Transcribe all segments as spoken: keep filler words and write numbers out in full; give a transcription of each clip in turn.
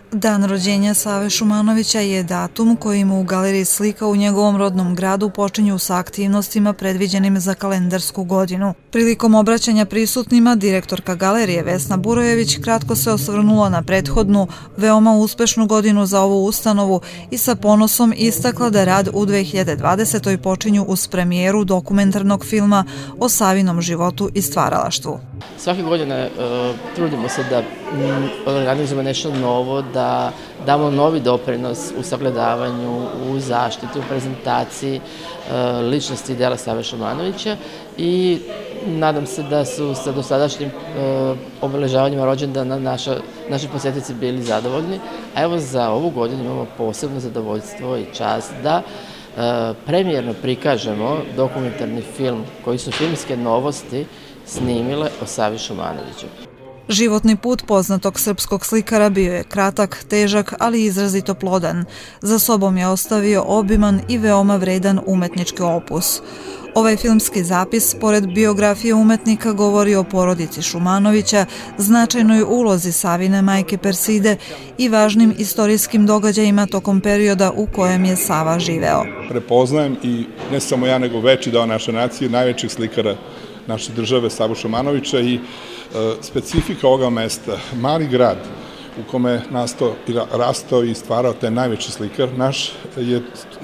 Dan rođenja Save Šumanovića je datum kojim u Galeriji slika u njegovom rodnom gradu počinju sa aktivnostima predviđenim za kalendarsku godinu. Prilikom obraćanja prisutnima, direktorka galerije Vesna Burojević kratko se osvrnula na prethodnu, veoma uspešnu godinu za ovu ustanovu i sa ponosom istakla da rad u dve hiljade dvadesetoj počinju uz premijeru dokumentarnog filma o Savinom životu i stvaralaštvu. Svake godine uh, trudimo se da mm, organizujemo nešto novo, da damo novi doprinos u sagledavanju, u zaštiti, u prezentaciji uh, ličnosti i dela Save Šumanovića i nadam se da su sa dosadašnjim uh, obeležavanjima rođendana naša, naši posjetitelji bili zadovoljni, a evo za ovu godinu imamo posebno zadovoljstvo i čast da uh, premijerno prikažemo dokumentarni film koji su filmske novosti snimile o Savi Šumanoviću. Životni put poznatog srpskog slikara bio je kratak, težak, ali izrazito plodan. Za sobom je ostavio obiman i veoma vredan umetnički opus. Ovaj filmski zapis, pored biografije umetnika, govori o porodici Šumanovića, značajnoj ulozi Savine majke Perside i važnim istorijskim događajima tokom perioda u kojem je Sava živeo. Prepoznajem i ne samo ja, nego veći deo naše nacije, najvećih slikara naše države, Savu Šumanovića i e, specifika ovoga mesta, mali grad u kome je nastao, rastao i stvarao taj najveći slikar, naš je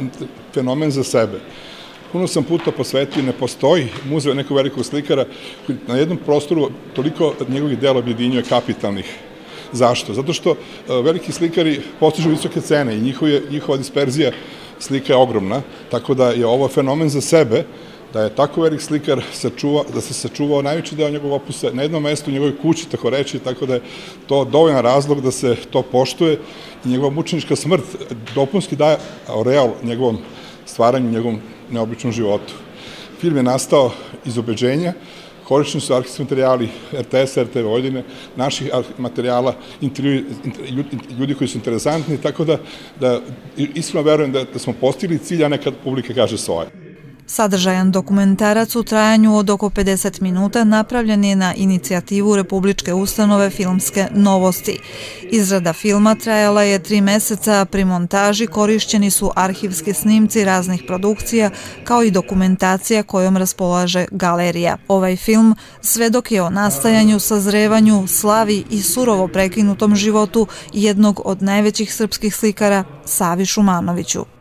fenomen za sebe. Puno sam puta posvetio, ne postoji muzej nekog velikog slikara koji na jednom prostoru toliko njegovih dela objedinjuje kapitalnih. Zašto? Zato što veliki slikari postižu visoke cene i njihova disperzija slika je ogromna, tako da je ovo fenomen za sebe, da je tako velik slikar sačuva, da se sačuvao najveći deo njegovog opusa na jednom mestu u njegovoj kući, tako reći, tako da je to dovoljan razlog da se to poštuje i njegova mučenička smrt dopunski daje aureol njegovom stvaranju, njegovom neobičnom životu. Film je nastao iz ubeđenja, korišćeni su arhivski materijali er te es, er te ve Vojvodine, naših materijala, intervju, ljudi koji su interesantni, tako da, da iskreno verujem da, da smo postigli cilj, a nekad publika kaže svoje. Sadržajan dokumentarac u trajanju od oko pedeset minuta napravljen je na inicijativu Republičke ustanove filmske novosti. Izrada filma trajala je tri meseca, a pri montaži korišćeni su arhivski snimci raznih produkcija, kao i dokumentacija kojom raspolaže galerija. Ovaj film svedok je o nastajanju, sazrevanju, slavi i surovo prekinutom životu jednog od najvećih srpskih slikara, Savi Šumanoviću.